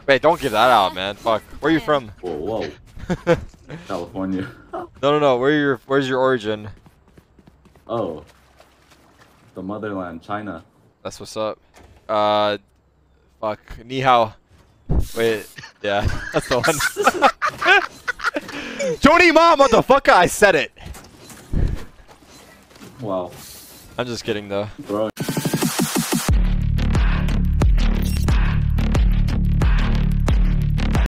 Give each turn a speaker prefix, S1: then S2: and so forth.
S1: Wait, don't give that out, man. Fuck. Where are you from?
S2: Whoa, California.
S1: No. Where's your origin?
S2: Oh, the motherland, China.
S1: That's what's up. Fuck. Ni hao. Wait. Yeah, that's the one. Johnny Ma, motherfucker! I said it.
S2: Wow.
S1: I'm just kidding though.
S2: Bro.